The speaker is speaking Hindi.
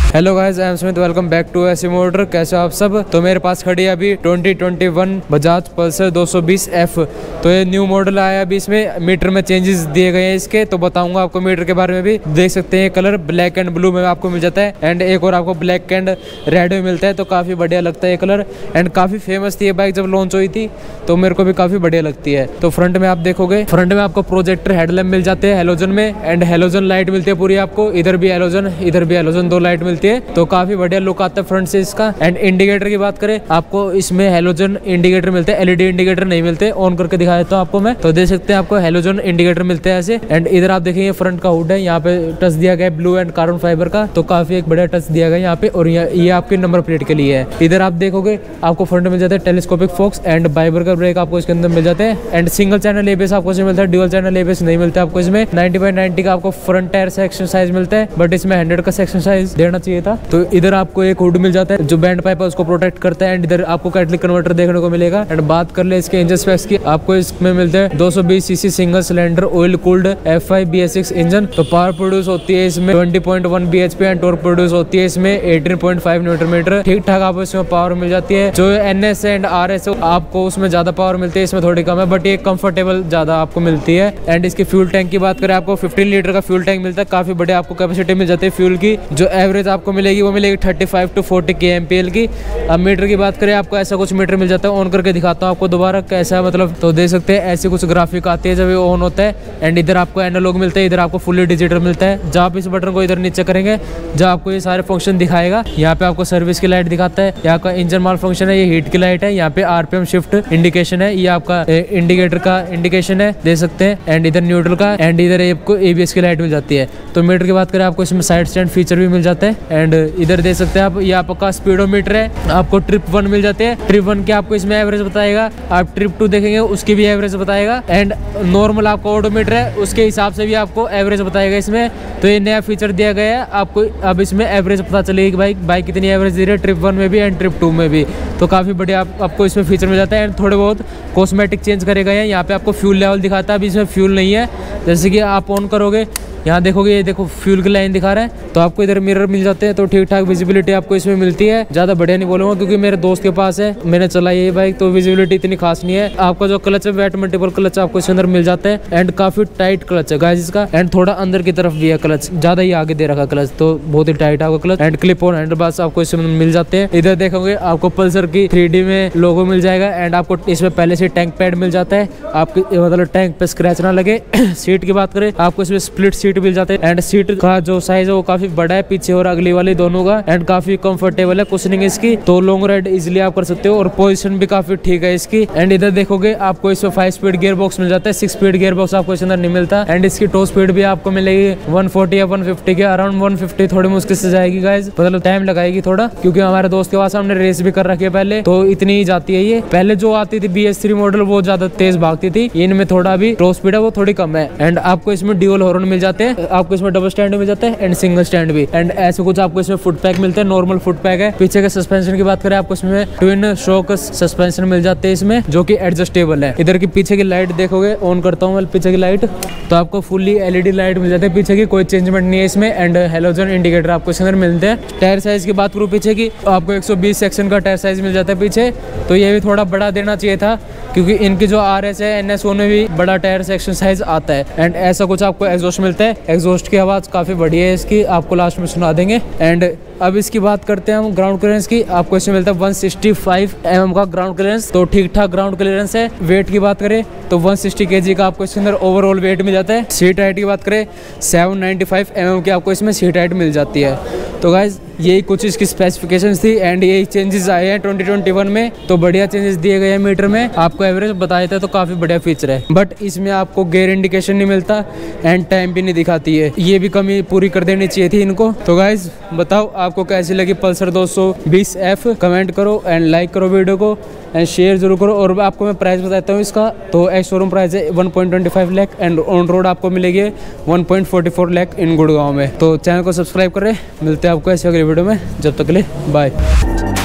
Hello guys, I am Smith, welcome back to AC motor. कैसे हो आप सब। तो मेरे पास खड़ी है अभी 2021 बजाज पल्सर 220F। तो ये न्यू मॉडल आया अभी, इसमें मीटर में चेंजेस दिए गए हैं इसके, तो बताऊंगा आपको मीटर के बारे में भी। देख सकते हैं कलर ब्लैक एंड ब्लू में आपको मिल जाता है, एंड एक और आपको ब्लैक एंड रेड में मिलता है। तो काफ़ी बढ़िया लगता है ये कलर, एंड काफ़ी फेमस थी ये बाइक जब लॉन्च हुई थी, तो मेरे को भी काफ़ी बढ़िया लगती है। तो फ्रंट में आप देखोगे, फ्रंट में आपको प्रोजेक्टर हेडलैम्प मिल जाते हैं हेलोजन में, एंड हेलोजन लाइट मिलती है पूरी आपको। इधर भी हेलोजन, इधर भी हेलोजन, दो लाइट मिलती है, तो काफी बढ़िया लुक आता है फ्रंट से इसका। एंड इंडिकेटर की बात करें, आपको इसमें हेलोजन इंडिकेटर मिलते हैं, एलईडी इंडिकेटर नहीं मिलते। ऑन करके दिखा देता हूं आपको मैं, तो देख सकते हैं आपको हेलोजन इंडिकेटर मिलते हैं ऐसे। एंड इधर आप देखेंगे फ्रंट का हुड है, यहाँ पे टच दिया गया है ब्लू एंड कार्बन फाइबर का, तो काफी एक बढ़िया टच दिया गया यहाँ पे। और ये आपके नंबर प्लेट के लिए है। इधर आप देखोगे आपको फ्रंट में जाता है टेलीस्कोपिक फोक्स एंड बाइबर का ब्रेक आपको इसके अंदर मिल जाते हैं। एंड सिंगल चैनल एबीएस आपको इसमें मिलता है, ड्यूअल चैनल एबीएस नहीं मिलता आपको इसमें। 90/90 का आपको फ्रंट टायर सेक्शन साइज मिलता है, बट इसमें 100 का सेक्शन साइज देना चाहिए था। तो इधर आपको एक हुड मिल जाता है जो बैंड पाइप है उसको प्रोटेक्ट करता है। एंड इधर आपको कैटलिक कन्वर्टर देखने को मिलेगा। एंड बात कर ले इसके इंजन स्पेक्स की, आपको इसमें मिलते हैं 220 CC single cylinder oil cooled F5 BS6 engine. तो पावर प्रोड्यूस होती है इसमें 20.1 bhp एंड टॉर्क प्रोड्यूस होती है इसमें 18.5 न्यूटन मीटर। ठीक ठाक आपको इसमें पावर मिल जाती है। जो NS एंड RS आपको उसमें ज्यादा पावर मिलती है, इसमें थोड़ी कम है, बट ये कंफर्टेबल ज्यादा आपको मिलती है। एंड इसकी फ्यूल टैंक की बात करें, आपको 15 लीटर का फ्यूल टैंक मिलता है। काफी बढ़िया आपको कैपेसिटी मिल जाती है फ्यूल की। जो एवरेज आपको मिलेगी वो मिलेगी 35 to 40 kmpl की। अब मीटर की बात करें, आपको ऐसा कुछ मीटर मिल जाता है। ऑन करके दिखाता हूँ आपको दोबारा कैसा, मतलब तो देख सकते हैं ऐसे कुछ ग्राफिक आती है जब ये ऑन होता है। एंड इधर आपको एनालॉग मिलता है, इधर आपको फुली डिजिटल मिलता है। जब आप इस बटन को इधर नीचे करेंगे, जब आपको ये सारे फंक्शन दिखाएगा। यहाँ पे आपको सर्विस की लाइट दिखाता है, यहाँ का इंजन माल फंक्शन है, ये हीट की लाइट है, यहाँ पे RPM शिफ्ट इंडिकेशन है, ये आपका इंडिकेटर का इंडिकेशन है, देख सकते हैं। एंड इधर न्यूट्रल का, एंड इधर आपको ABS की लाइट मिल जाती है। तो मीटर की बात करें, आपको इसमें साइड स्टैंड फीचर भी मिल जाता है। एंड इधर देख सकते हैं आप, ये आपका स्पीडोमीटर है, आपको ट्रिप 1 मिल जाते हैं। ट्रिप 1 के आपको इसमें एवरेज बताएगा, आप ट्रिप 2 देखेंगे उसकी भी एवरेज बताएगा। एंड नॉर्मल आपको ऑडोमीटर है, उसके हिसाब से भी आपको एवरेज बताएगा इसमें। तो ये नया फीचर दिया गया है आपको, अब इसमें एवरेज पता चलेगी कि बाइक कितनी एवरेज दे रही है ट्रिप 1 में भी एंड ट्रिप 2 में भी। तो काफी बढ़िया आपको इसमें फीचर मिल जाता है। एंड थोड़े बहुत कॉस्मेटिक चेंज करे गए हैं। यहाँ पे आपको फ्यूल लेवल दिखाता है, अभी इसमें फ्यूल नहीं है। जैसे कि आप ऑन करोगे, यहाँ देखोगे, ये देखो फ्यूल की लाइन दिखा रहा है। तो आपको इधर मिरर मिल जाते हैं, तो ठीक ठाक विजिबिलिटी आपको इसमें मिलती है। ज्यादा बढ़िया नहीं बोलूंगा क्योंकि मेरे दोस्त के पास है, मैंने चलाई ये बाइक, तो विजिबिलिटी इतनी खास नहीं है। आपका जो क्लच है वेट मल्टीपल क्लच आपको इसके अंदर मिल जाता है। एंड काफी टाइट क्लच है गाइस इसका, एंड थोड़ा अंदर की तरफ भी है क्लच, ज्यादा ही आगे दे रखा क्लच, तो बहुत ही टाइट है आपका clutch. And clip on handle bars आपको इसमें मिल जाते हैं। इधर देखोगे आपको पल्सर की 3D में लोगो मिल जाएगा। एंड आपको इसमें पहले से टैंक पैड मिल जाता है, आपके मतलब टैंक पे स्क्रैच ना लगे। सीट की बात करें, आपको इसमें स्प्लिट सीट मिल जाते हैं। एंड सीट का जो साइज है वो काफी बड़ा है, पीछे और अगली वाली दोनों का। एंड काफी कंफर्टेबल है कुशनिंग इसकी, तो लॉन्ग राइड इजीली आप कर सकते हो। और पोजीशन भी काफी ठीक है इसकी। एंड इधर देखोगे आपको इसमें 5 स्पीड गियर बॉक्स मिल जाता है, 6 स्पीड गियर बॉक्स आपको इसके अंदर नहीं मिलता। एंड इसकी टॉप स्पीड भी आपको मिलेगी 140 या 150 के अराउंड। 150 थोड़ी मुश्किल से जाएगी गाइज, मतलब टाइम लगाएगी थोड़ा, क्योंकि हमारे दोस्त के पास हमने रेस भी कर रखी है पहले, तो इतनी ही जाती है ये। पहले जो आती थी BS3 मॉडल वो ज्यादा तेज भागती थी, इनमें थोड़ा भी टॉप स्पीड है वो थोड़ी कम है। एंड आपको इसमें ड्यूअल हॉर्न मिल जाते हैं, आपको इसमें डबल स्टैंड मिल जाता है एंड सिंगल स्टैंड भी। एंड ऐसे कुछ आपको इसमें फुट पैक मिलते हैं, नॉर्मल फुट पैक है। पीछे के सस्पेंशन की बात करें, आपको इसमें ट्विन शॉक सस्पेंशन मिल जाते हैं इसमें, जो कि एडजस्टेबल है। इधर की पीछे की लाइट देखोगे, ऑन करता हूँ मैं पीछे की लाइट, तो आपको फुल्ली LED लाइट मिल जाती है पीछे की, कोई चेंजमेंट नहीं है इसमें। एंड हेलोजन इंडिकेटर आपको इसके अंदर मिलते हैं। टायर साइज की बात करूँ पीछे की, आपको 120 सेक्शन का टायर साइज मिल जाता है पीछे, तो ये भी थोड़ा बड़ा देना चाहिए था, क्योंकि इनकी जो RS है NS में भी बड़ा टायर सेक्शन साइज आता है। एंड ऐसा कुछ आपको एग्जॉस्ट मिलता है, एग्जॉस्ट की आवाज काफी बढ़िया है इसकी, आपको लास्ट में सुना देंगे। एंड अब इसकी बात करते हैं हम ग्राउंड क्लियरेंस की, आपको इसमें मिलता है 165 mm का ग्राउंड क्लियरेंस, तो ठीक ठाक ग्राउंड क्लियरेंस है। वेट की बात करें तो 160 kg का आपको इसके अंदर ओवरऑल वेट मिल जाता है। सीट हाइट की बात करें 795 mm की आपको इसमें सीट हाइट मिल जाती है। तो गाइज यही कुछ इसकी स्पेसिफिकेशंस थी, एंड यही चेंजेस आए हैं 2021 में, तो बढ़िया चेंजेस दिए गए हैं मीटर में। आपको एवरेज बताया था, तो काफी बढ़िया फीचर है, बट इसमें आपको गियर इंडिकेशन नहीं मिलता एंड टाइम भी नहीं दिखाती है, ये भी कमी पूरी कर देनी चाहिए थी इनको। तो गाइज बताओ आपको कैसी लगी पल्सर 220F, कमेंट करो एंड लाइक करो वीडियो को एंड शेयर जरूर करो। और आपको मैं प्राइस बताता हूँ इसका, तो एक्स शोरूम प्राइस है 1.25 लाख एंड ऑन रोड आपको मिलेगी 1.44 लाख इन गुड़गांव में। तो चैनल को सब्सक्राइब करें, मिलते हैं आपको ऐसे अगले वीडियो में, जब तक के लिए बाय।